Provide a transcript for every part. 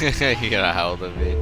You got a howl at me.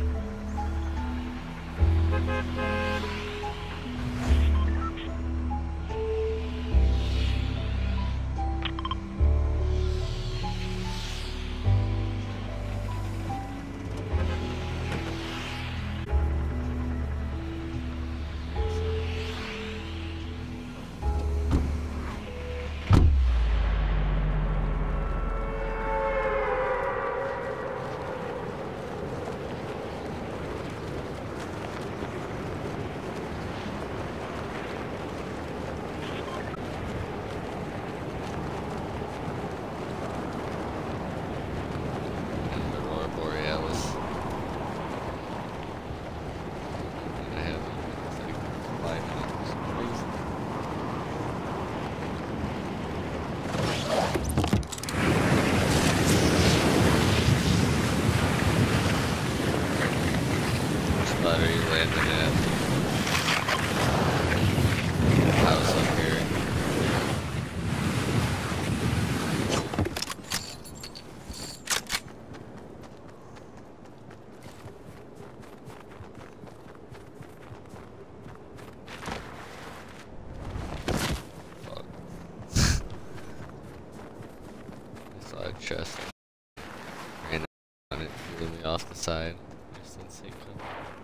Chest. Ran on it, threw me off the side. Just didn't see it coming.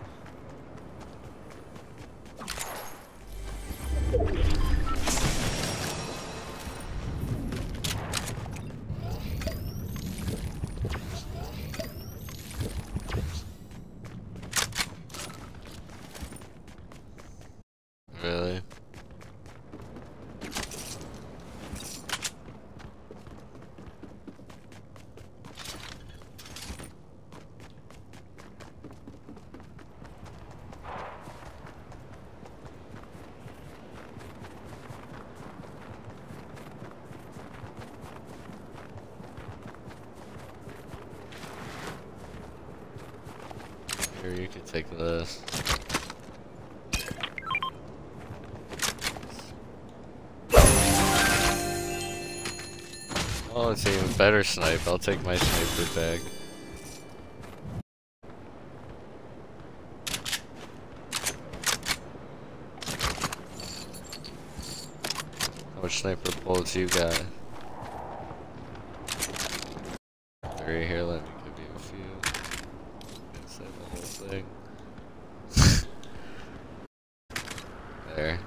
Really? Here, you can take this. Oh, it's an even better snipe. I'll take my sniper tag. How much sniper bullets you got? 3 here, let me give you a few. Save the whole thing. There.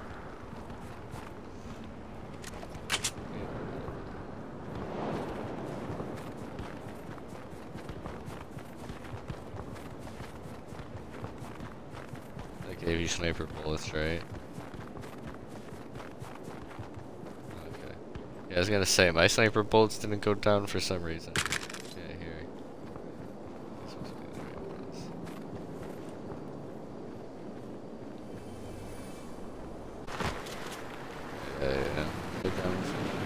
I gave you sniper bullets, right? Okay. Yeah, I was gonna say, my sniper bullets didn't go down for some reason. Yeah, here. This must be the right ones. Yeah. Go down for that.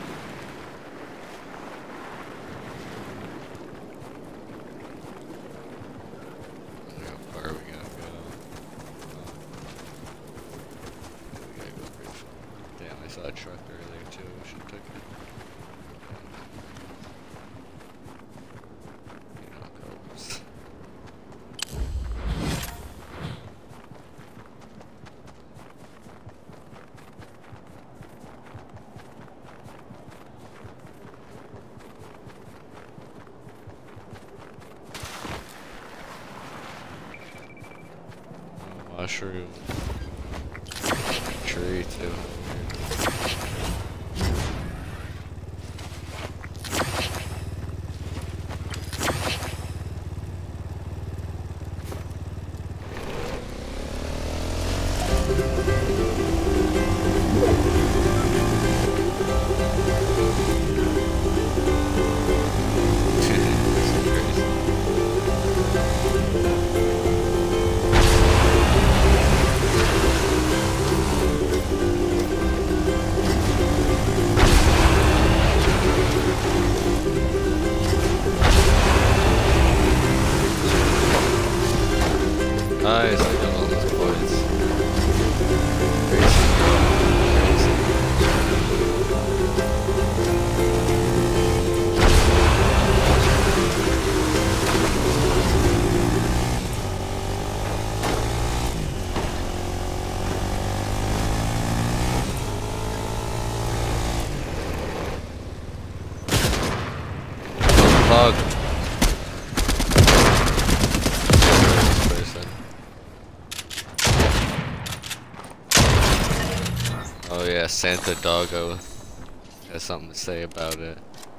How far are we gonna go? We gotta go pretty far. Damn, I saw a truck earlier too. We should have took it. You know how it goes. Mushroom. Tree too. Santa Doggo has something to say about it.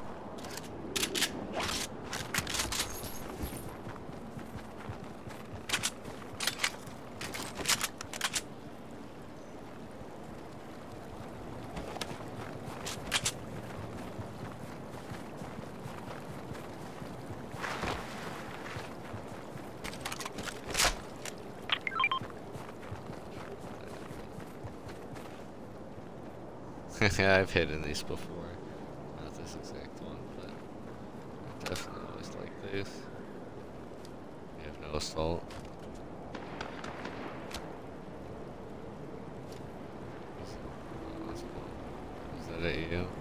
Yeah, I've hidden these before. Not this exact one, but I definitely always like these. You have no assault. Oh, that's cool. Is that it, you?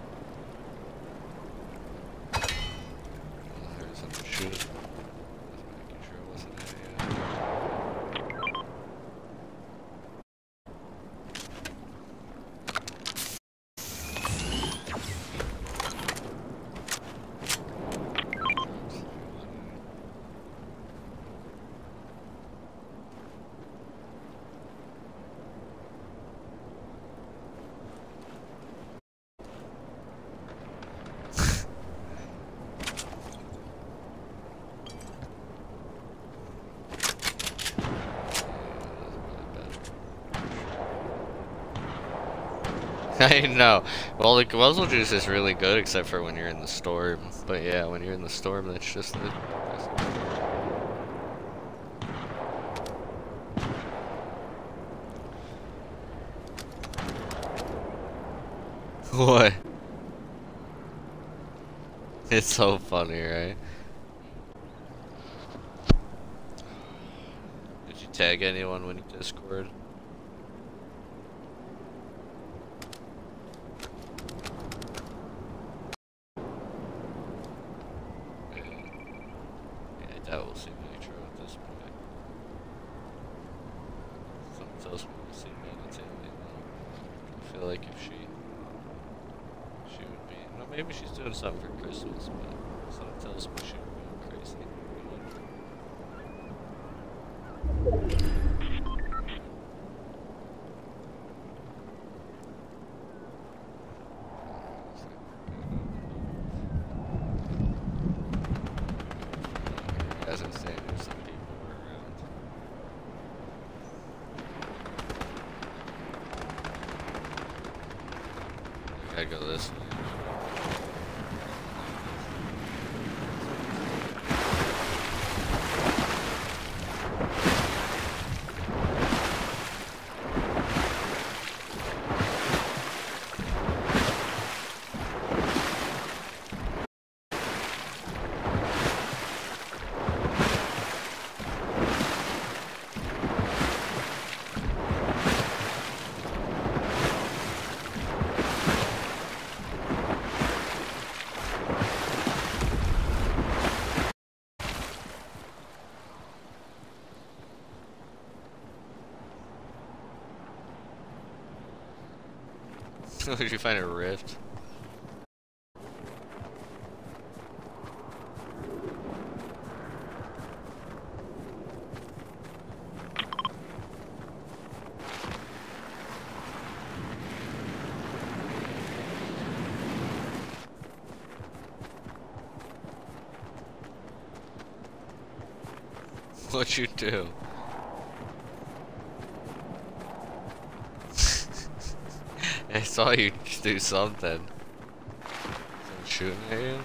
Oh, there's someone shooting. Just making sure it wasn't at you. I know. Well, the guzzle juice is really good, except for when you're in the storm. But yeah, when you're in the storm, that's just the... What? It's so funny, right? Did you tag anyone when you Discord? That will seem nitro at this point. Something tells me we'll see Manatee. I feel like if she would be. No, maybe she's doing something for Christmas, but something tells me she would go crazy. As I'm saying, there's some people around. I gotta go this way. Did you find a rift? What'd you do? I saw you do something. Someone shooting at you?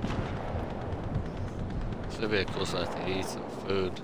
Should be a cool spot to eat some food.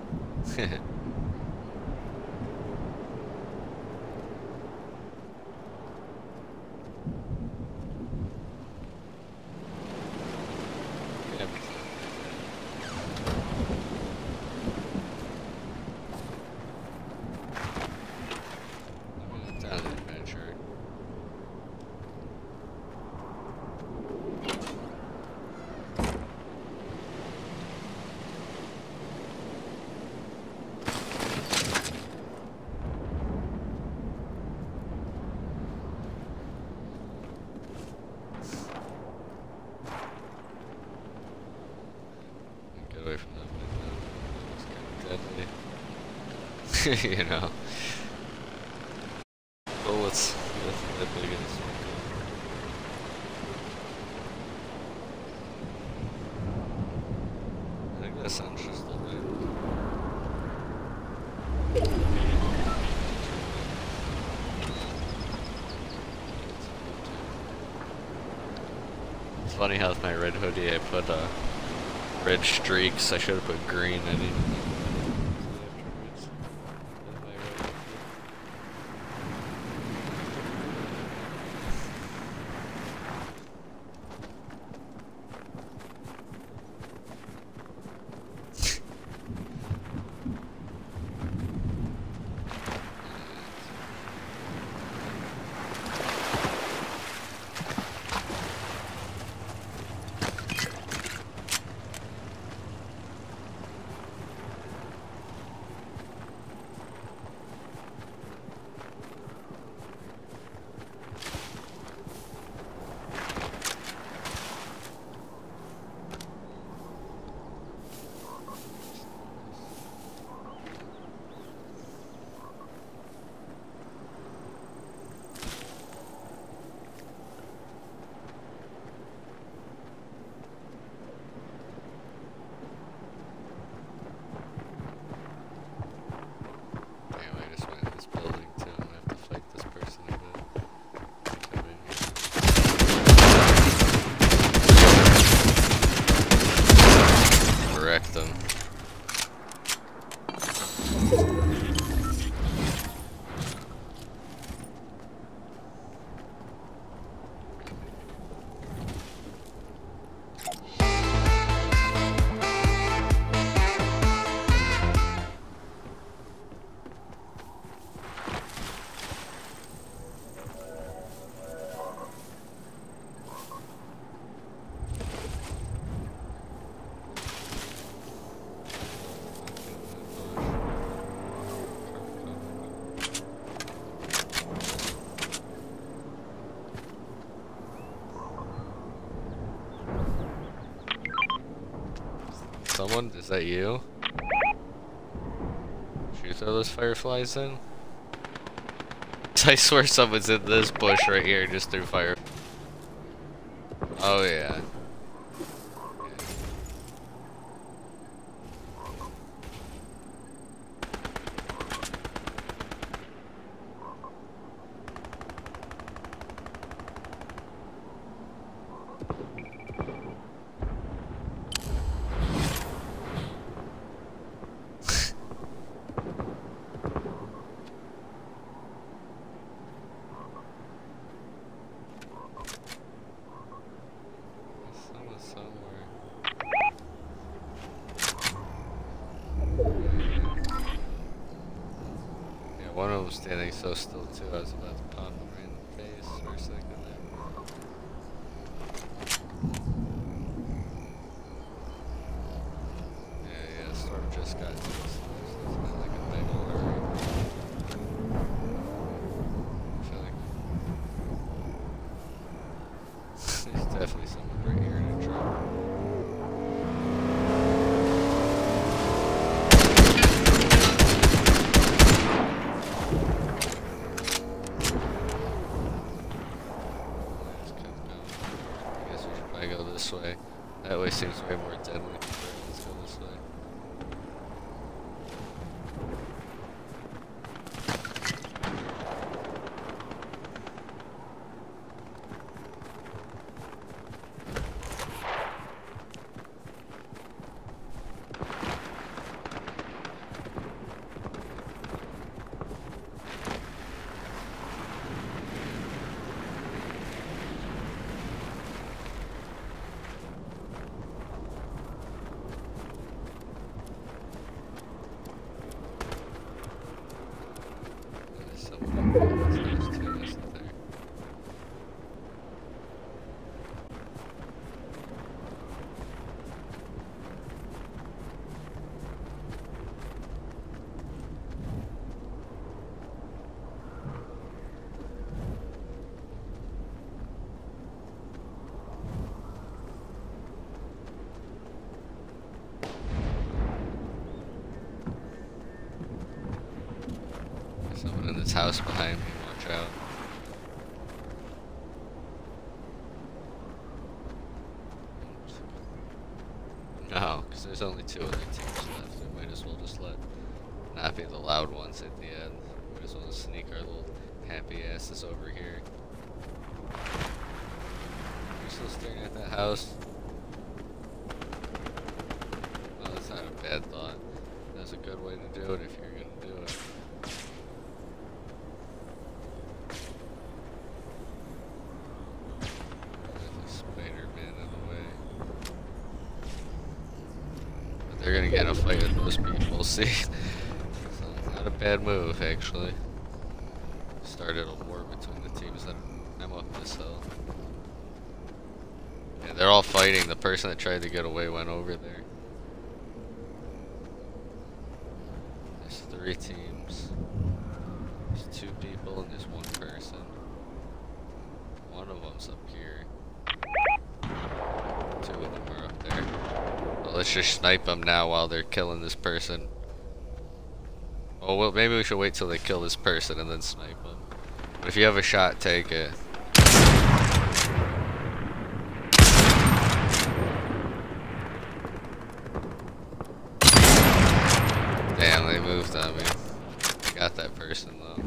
Away from that window. It's kind of deadly. You know. Bullets. Nothing that big in this one. I think that sounds just a bit. It's funny how with my red hoodie I put red streaks. I should have put green. I didn't. Them. Someone? Is that you? Should you throw those fireflies in? I swear someone's in this bush right here just threw fire. Oh yeah. One of them standing so still too, I was about to pop him right in the face for a second there. Yeah, Storm just got to us, so it's been like a big hurry. I feel like there's definitely someone right here in a truck. This way. That way seems way more deadly. Let's go this way. That's house behind me, watch out. No, because there's only 2 other teams left. We might as well just not be the loud ones at the end. Might as well just sneak our little happy asses over here. You're still staring at that house? Oh, that's not a bad thought. That's a good way to do it if you're gonna do it. There's a Spider-Man in the way. But they're gonna get in a fight with those people, see? So, not a bad move, actually. Started a war between the teams that I'm up this hill. Yeah, they're all fighting. The person that tried to get away went over there. There's 3 teams. There's 2 people and there's 1 person. One of them's up here. 2 of them are up there. Well, let's just snipe them now while they're killing this person. Oh, well, maybe we should wait till they kill this person and then snipe them. But if you have a shot, take it. Damn, they moved on me. I got that person though.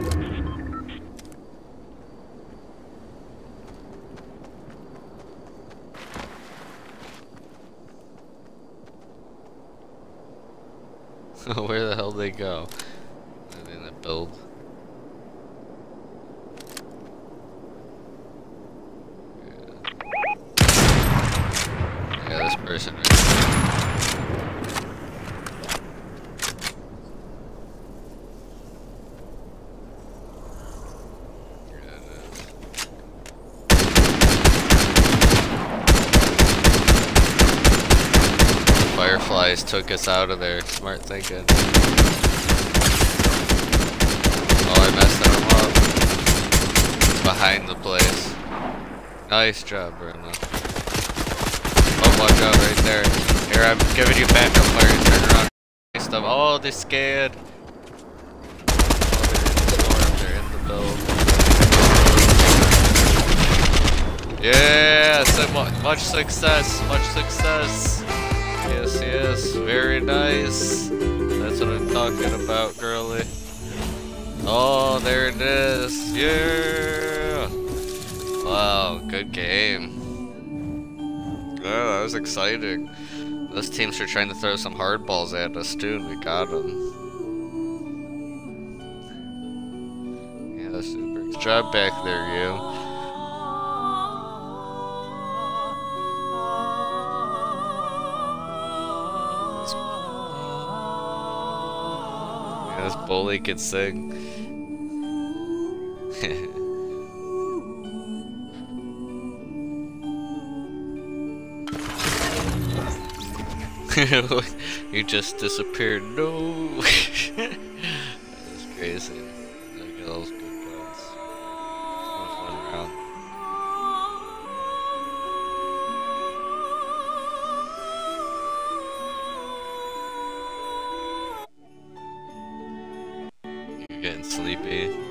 Where the hell did they go? Are they in the build? Yeah, this person right there. Fireflies took us out of there. Smart thinking. Oh, I messed them up. It's behind the place. Nice job, Bruno. Oh, watch out right there. Here, I'm giving you backup fire. Turn around. Stuff. Oh, they're scared. Oh, they're in the storm. They're in the build. Yeah, so much success. Much success. Yes, yes, very nice. That's what I'm talking about, girly. Oh, there it is. Yeah. Wow, good game. Oh, that was exciting. Those teams were trying to throw some hardballs at us too, and we got them. Yeah, super. Good job back there, you. This bully could sing. You just disappeared. No. That was crazy. Look at those good guns. One fun round. You're getting sleepy.